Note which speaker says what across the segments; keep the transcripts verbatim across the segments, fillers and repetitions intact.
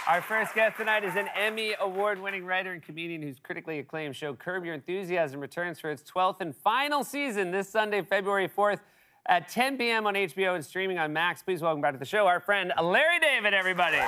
Speaker 1: Our first guest tonight is an Emmy award-winning writer and comedian whose critically acclaimed show Curb Your Enthusiasm returns for its twelfth and final season this Sunday, February fourth at ten p m on H B O and streaming on Max. Please welcome back to the show our friend Larry David, everybody.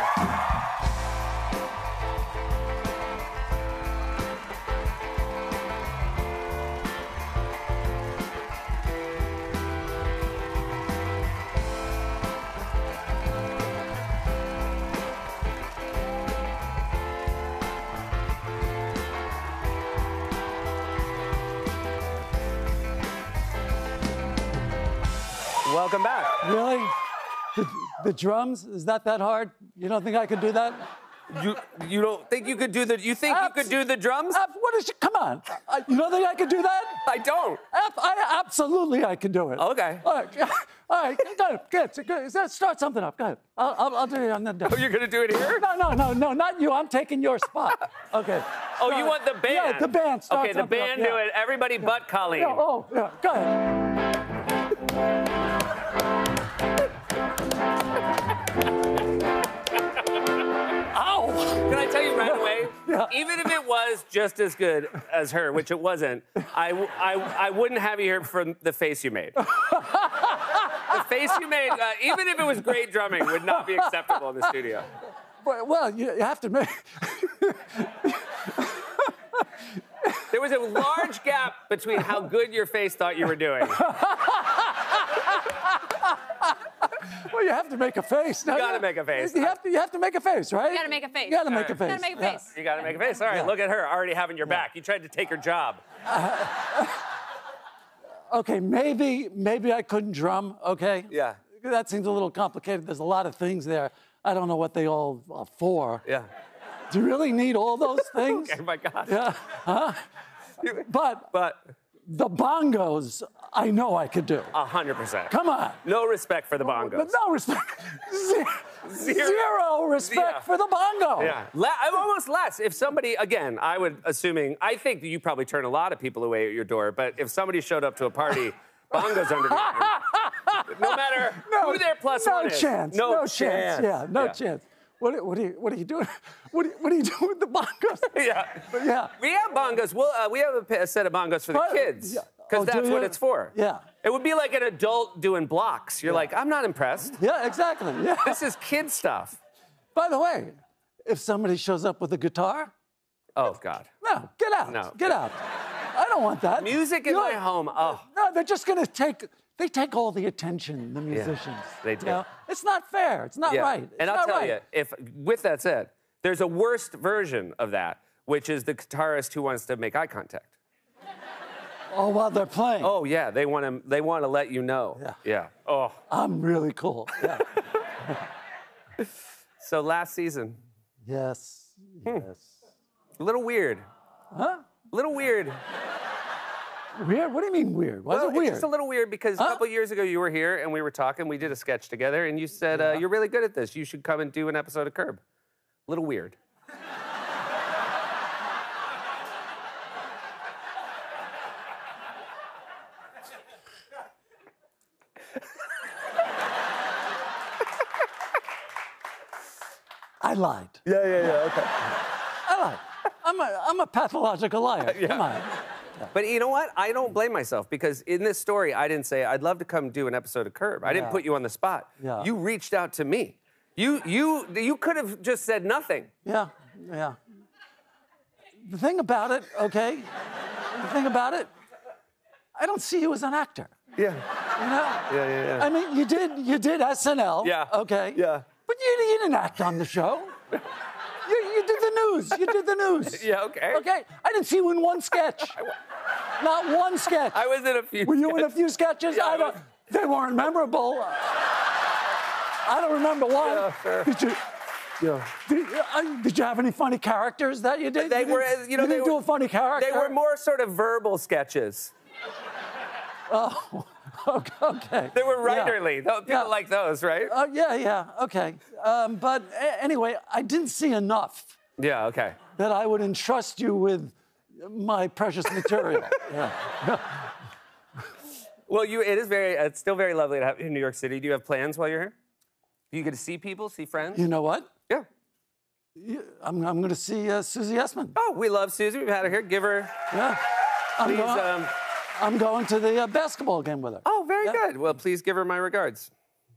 Speaker 1: Welcome back.
Speaker 2: Really? The, the drums? Is that that hard? You don't think I could do that?
Speaker 1: You you don't think you could do the you think Abs you could do the drums?
Speaker 2: Ab what is come on. I, you don't think I could do that?
Speaker 1: I don't.
Speaker 2: Ab I, absolutely I can do it.
Speaker 1: Okay.
Speaker 2: All right. All right. Go ahead. Good. Good. Start something up. Go ahead. I'll, I'll, I'll do it on the
Speaker 1: Oh, you're going to do it here?
Speaker 2: No, no, no, no, not you. I'm taking your spot. Okay.
Speaker 1: Oh,
Speaker 2: Start.
Speaker 1: you want the band?
Speaker 2: Yeah, the band. Start
Speaker 1: okay, the band
Speaker 2: up.
Speaker 1: do
Speaker 2: yeah.
Speaker 1: it. Everybody
Speaker 2: yeah.
Speaker 1: but Colleen.
Speaker 2: Yeah. Oh, yeah. Go ahead.
Speaker 1: Can I tell you right away?
Speaker 2: Yeah.
Speaker 1: Even if it was just as good as her, which it wasn't, I, I, I wouldn't have you here for the face you made. The face you made, uh, even if it was great drumming, would not be acceptable in the studio.
Speaker 2: Well, you have to make...
Speaker 1: There was a large gap between how good your face thought you were doing.
Speaker 2: Well, you have to make a face.
Speaker 1: You gotta make a face.
Speaker 2: You have to, you have to make a face, right?
Speaker 3: You gotta make a face.
Speaker 2: You gotta make
Speaker 1: right.
Speaker 2: a face.
Speaker 3: You gotta make a
Speaker 2: yeah.
Speaker 3: face.
Speaker 1: You gotta make a face. All right,
Speaker 2: Yeah.
Speaker 1: look at her already having your back. You tried to take her job.
Speaker 2: Uh, okay, maybe, maybe I couldn't drum, okay?
Speaker 1: Yeah.
Speaker 2: That seems a little complicated. There's a lot of things there. I don't know what they all are for.
Speaker 1: Yeah.
Speaker 2: Do you really need all those things?
Speaker 1: Oh my God.
Speaker 2: Yeah. Huh? But,
Speaker 1: But
Speaker 2: the bongos, I know I could do.
Speaker 1: a hundred percent.
Speaker 2: Come on.
Speaker 1: No respect for the bongos.
Speaker 2: But no respect. Zero,
Speaker 1: Zero.
Speaker 2: zero respect
Speaker 1: Yeah.
Speaker 2: for the bongo.
Speaker 1: Yeah, Le I'm almost less. If somebody, again, I would, assuming, I think that you probably turn a lot of people away at your door, but if somebody showed up to a party, bongos under the arm, no matter
Speaker 2: No,
Speaker 1: who their plus
Speaker 2: no
Speaker 1: one is.
Speaker 2: chance.
Speaker 1: No,
Speaker 2: No
Speaker 1: chance.
Speaker 2: chance. Yeah, no
Speaker 1: Yeah.
Speaker 2: chance. What, what, are you, what are you doing? What are you, what are you doing with the bongos?
Speaker 1: Yeah.
Speaker 2: But yeah.
Speaker 1: We have bongos. Well, uh, we have a, a set of bongos for the
Speaker 2: But-
Speaker 1: kids.
Speaker 2: yeah.
Speaker 1: Because
Speaker 2: Oh, do
Speaker 1: that's what
Speaker 2: you?
Speaker 1: it's for.
Speaker 2: Yeah.
Speaker 1: It would be like an adult doing blocks. You're
Speaker 2: Yeah.
Speaker 1: like, I'm not impressed.
Speaker 2: Yeah, exactly. Yeah.
Speaker 1: This is kid stuff.
Speaker 2: By the way, if somebody shows up with a guitar,
Speaker 1: Oh, God.
Speaker 2: no, get out.
Speaker 1: No.
Speaker 2: Get out. I don't want that.
Speaker 1: Music in
Speaker 2: You
Speaker 1: my
Speaker 2: know,
Speaker 1: home. Oh.
Speaker 2: No, they're just gonna take. They take all the attention. The musicians.
Speaker 1: they do.
Speaker 2: You know? It's not fair. It's not
Speaker 1: Yeah.
Speaker 2: right. It's
Speaker 1: And I'll
Speaker 2: not
Speaker 1: tell
Speaker 2: right.
Speaker 1: you, if with that said, there's a worst version of that, which is the guitarist who wants to make eye contact.
Speaker 2: Oh, while they're playing.
Speaker 1: Oh yeah, they want to. They want to let you know.
Speaker 2: Yeah.
Speaker 1: Yeah. Oh.
Speaker 2: I'm really cool. Yeah.
Speaker 1: So last season,
Speaker 2: Yes. Yes.
Speaker 1: a little weird.
Speaker 2: Huh?
Speaker 1: A little weird.
Speaker 2: Weird? What do you mean weird? Why
Speaker 1: Well,
Speaker 2: is it weird?
Speaker 1: It's just a little weird because
Speaker 2: Huh?
Speaker 1: a couple years ago you were here and we were talking. We did a sketch together, and you said uh, you're really good at this. You should come and do an episode of Curb. A little weird.
Speaker 2: I lied.
Speaker 1: Yeah, yeah, yeah. Okay.
Speaker 2: I lied. I'm a, I'm a pathological liar. Come on.
Speaker 1: But you know what? I don't blame myself because in this story, I didn't say I'd love to come do an episode of Curb. I didn't
Speaker 2: Yeah.
Speaker 1: put you on the spot.
Speaker 2: Yeah.
Speaker 1: You reached out to me. You you you could have just said nothing.
Speaker 2: Yeah, yeah. The thing about it, okay? The thing about it, I don't see you as an actor.
Speaker 1: Yeah.
Speaker 2: You know?
Speaker 1: Yeah, yeah, yeah.
Speaker 2: I mean, you did you did S N L.
Speaker 1: Yeah.
Speaker 2: Okay.
Speaker 1: Yeah.
Speaker 2: But you, you didn't act on the show. You, you did the news. You did the news.
Speaker 1: Yeah, okay.
Speaker 2: Okay. I didn't see you in one sketch. Not one sketch.
Speaker 1: I was in a few.
Speaker 2: Were you in a few sketches?
Speaker 1: Yeah,
Speaker 2: I
Speaker 1: I
Speaker 2: don't,
Speaker 1: was.
Speaker 2: they weren't memorable. I don't remember one.
Speaker 1: Yeah, fair.
Speaker 2: Did you?
Speaker 1: Yeah.
Speaker 2: Did, uh, did you have any funny characters that you did?
Speaker 1: They
Speaker 2: you
Speaker 1: were,
Speaker 2: didn't-
Speaker 1: you know,
Speaker 2: you
Speaker 1: they
Speaker 2: didn't do
Speaker 1: were-
Speaker 2: a funny character.
Speaker 1: They were more sort of verbal sketches.
Speaker 2: Oh, okay. okay.
Speaker 1: They were
Speaker 2: Yeah.
Speaker 1: writerly. Tho- People
Speaker 2: Yeah.
Speaker 1: like those, right?
Speaker 2: Uh, yeah, yeah, okay. Um, but a- anyway, I didn't see enough
Speaker 1: Yeah, okay.
Speaker 2: that I would entrust you with my precious material. Yeah.
Speaker 1: Well, you, it is very, it's still very lovely to have you in New York City. Do you have plans while you're here? Do you get to see people, see friends?
Speaker 2: You know what?
Speaker 1: Yeah.
Speaker 2: Yeah, I'm, I'm going to see uh, Susie Essman.
Speaker 1: Oh, we love Susie. We've had her here. Give her.
Speaker 2: Yeah. I'm
Speaker 1: Please.
Speaker 2: going,
Speaker 1: Um,
Speaker 2: I'm going to the uh, basketball game with her.
Speaker 1: oh, very
Speaker 2: Yeah.
Speaker 1: good. Well, please give her my regards.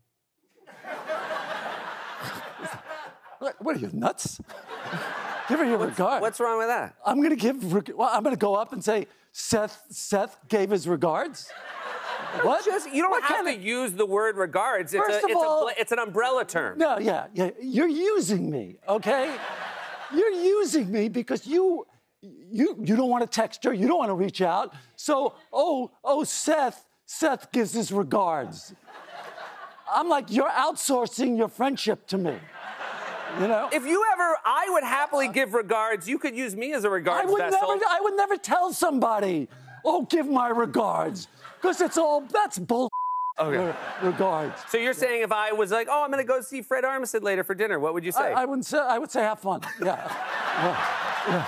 Speaker 2: What, what are you, nuts? Give her your regard.
Speaker 1: What's wrong with that?
Speaker 2: I'm going to give. reg- Well, I'm going to go up and say, Seth. Seth gave his regards. What?
Speaker 1: Just, you don't
Speaker 2: What
Speaker 1: have
Speaker 2: kind
Speaker 1: to
Speaker 2: of-
Speaker 1: use the word regards. It's,
Speaker 2: First
Speaker 1: a,
Speaker 2: of
Speaker 1: it's,
Speaker 2: all-
Speaker 1: a, it's an umbrella term.
Speaker 2: No, yeah, yeah. You're using me, okay? You're using me because you, you, you don't want to text her. You don't want to reach out. So, oh, oh, Seth. Seth gives his regards. I'm like, you're outsourcing your friendship to me. You know?
Speaker 1: If you ever, I would happily give regards. You could use me as a
Speaker 2: I
Speaker 1: regards
Speaker 2: would
Speaker 1: vessel.
Speaker 2: never. I would never tell somebody, oh, give my regards, because it's all that's bull.
Speaker 1: Okay.
Speaker 2: Re- regards.
Speaker 1: So you're saying if I was like, oh, I'm going to go see Fred Armisen later for dinner, what would you say?
Speaker 2: I, I wouldn't say. I would say have fun. Yeah. Yeah.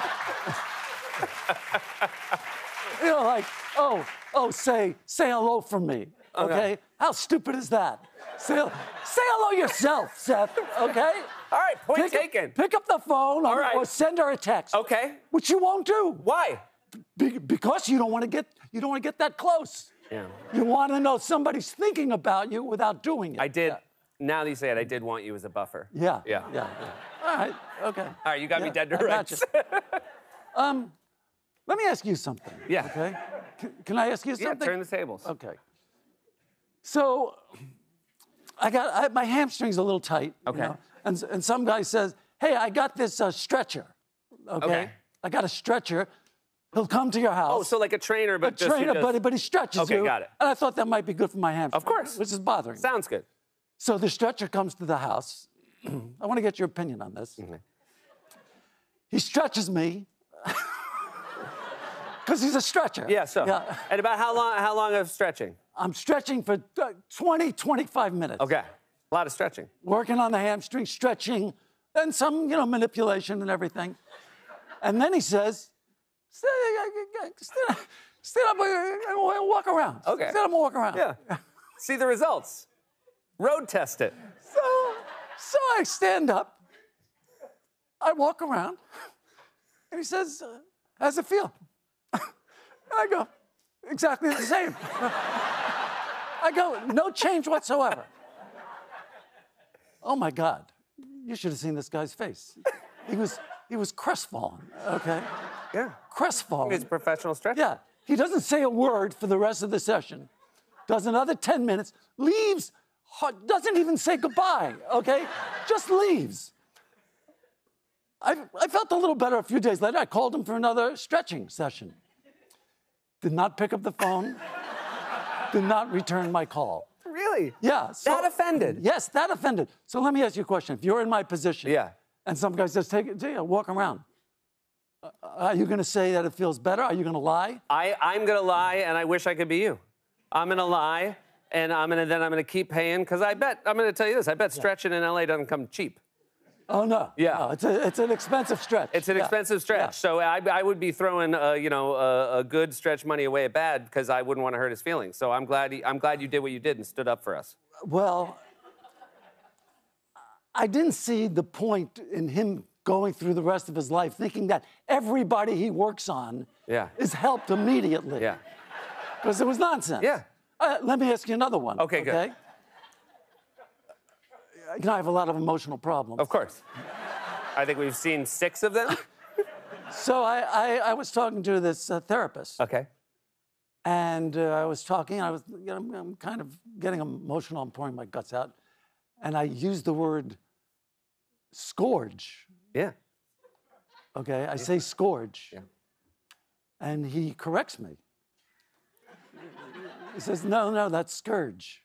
Speaker 2: Yeah. You know, like, oh, oh, say, say hello from me. Okay.
Speaker 1: Okay.
Speaker 2: How stupid is that? Say, say hello yourself, Seth. Okay.
Speaker 1: All right, point
Speaker 2: Pick up-
Speaker 1: taken.
Speaker 2: pick up the phone or,
Speaker 1: right.
Speaker 2: or send her a text.
Speaker 1: Okay.
Speaker 2: Which you won't do.
Speaker 1: Why?
Speaker 2: Be- because you don't want to get you don't want to get that close.
Speaker 1: Yeah.
Speaker 2: You want to know somebody's thinking about you without doing it.
Speaker 1: I did. Now that you say it, I did want you as a buffer.
Speaker 2: Yeah.
Speaker 1: Yeah.
Speaker 2: Yeah. yeah. All right. Okay.
Speaker 1: All right, you got me
Speaker 2: Yeah,
Speaker 1: dead to
Speaker 2: I got
Speaker 1: rights.
Speaker 2: you. um, let me ask you something.
Speaker 1: Yeah.
Speaker 2: Okay. C- can I ask you
Speaker 1: Yeah,
Speaker 2: something?
Speaker 1: turn the tables.
Speaker 2: Okay. So, I got I, my hamstring's a little tight. you
Speaker 1: Okay.
Speaker 2: know, and and some guy says, "Hey, I got this uh, stretcher." Okay?
Speaker 1: Okay.
Speaker 2: I got a stretcher. He'll come to your house.
Speaker 1: Oh, so like a trainer, but
Speaker 2: a
Speaker 1: just, you
Speaker 2: trainer,
Speaker 1: just-
Speaker 2: but, but he stretches
Speaker 1: Okay,
Speaker 2: you.
Speaker 1: got it.
Speaker 2: And I thought that might be good for my hamstring.
Speaker 1: Of course.
Speaker 2: Which is bothering me.
Speaker 1: Sounds good.
Speaker 2: So the stretcher comes to the house. I want to get your opinion on this.
Speaker 1: Mm-hmm.
Speaker 2: He stretches me because he's a stretcher.
Speaker 1: Yeah. So.
Speaker 2: Yeah.
Speaker 1: And about how long? How long of stretching?
Speaker 2: I'm stretching for uh, twenty, twenty-five minutes.
Speaker 1: Okay. A lot of stretching.
Speaker 2: Working on the hamstring, stretching, and some, you know, manipulation and everything. And then he says, stand up, stand up and walk around.
Speaker 1: Okay.
Speaker 2: Stand up and walk around.
Speaker 1: Yeah. See the results. Road test it.
Speaker 2: So, so I stand up, I walk around, and he says, uh, how's it feel? And I go, exactly the same. I go, no change whatsoever. Oh my God, you should have seen this guy's face. He was, he was crestfallen, okay?
Speaker 1: Yeah.
Speaker 2: Crestfallen.
Speaker 1: He's a professional stretcher.
Speaker 2: Yeah, he doesn't say a word for the rest of the session, does another ten minutes, leaves, doesn't even say goodbye, okay? Just leaves. I, I felt a little better a few days later. I called him for another stretching session. Did not pick up the phone, did not return my call.
Speaker 1: Really?
Speaker 2: Yeah. So,
Speaker 1: That offended?
Speaker 2: Yes, that offended. So let me ask you a question. If you're in my position,
Speaker 1: Yeah.
Speaker 2: and some guy says, take it, take it, walk around, uh, are you going to say that it feels better? Are you going to lie?
Speaker 1: I, I'm gonna lie, and I wish I could be you. I'm gonna lie, and I'm gonna then I'm gonna keep paying because I bet I'm gonna tell you this. I bet stretching in L A doesn't come cheap.
Speaker 2: Oh, no.
Speaker 1: Yeah.
Speaker 2: No, it's, a, it's an expensive stretch.
Speaker 1: It's an
Speaker 2: Yeah.
Speaker 1: expensive stretch,
Speaker 2: Yeah.
Speaker 1: so I, I would be throwing uh, you know a, a good stretch money away at bad because I wouldn't want to hurt his feelings. So I'm glad he, I'm glad you did what you did and stood up for us.
Speaker 2: Well, I didn't see the point in him going through the rest of his life thinking that everybody he works on
Speaker 1: Yeah.
Speaker 2: is helped immediately.
Speaker 1: Yeah.
Speaker 2: Because it was nonsense.
Speaker 1: Yeah.
Speaker 2: Uh, let me ask you another one.
Speaker 1: Okay, good.
Speaker 2: Okay? You know, I have a lot of emotional problems.
Speaker 1: Of course. I think we've seen six of them.
Speaker 2: So I, I, I was talking to this uh, therapist.
Speaker 1: Okay.
Speaker 2: And uh, I was talking, I was, you know, I'm, I'm kind of getting emotional, I'm pouring my guts out. And I used the word scourge.
Speaker 1: Yeah.
Speaker 2: Okay, I say scourge.
Speaker 1: Yeah.
Speaker 2: And he corrects me. He says, no, no, that's scourge.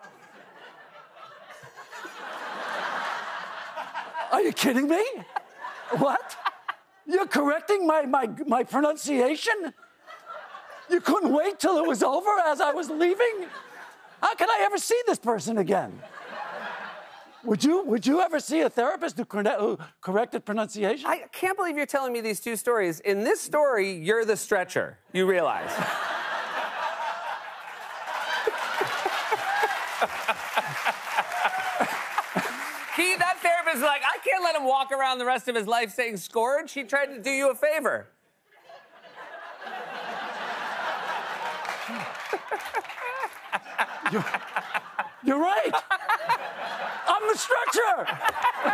Speaker 2: Are you kidding me? What? You're correcting my, my, my pronunciation? You couldn't wait till it was over as I was leaving? How can I ever see this person again? Would you, would you ever see a therapist who, corre- who corrected pronunciation?
Speaker 1: I can't believe you're telling me these two stories. In this story, you're the stretcher. You realize. He, that therapist was like, I can't let him walk around the rest of his life saying scourge. He tried to do you a favor.
Speaker 2: You're, you're right. I'm the stretcher.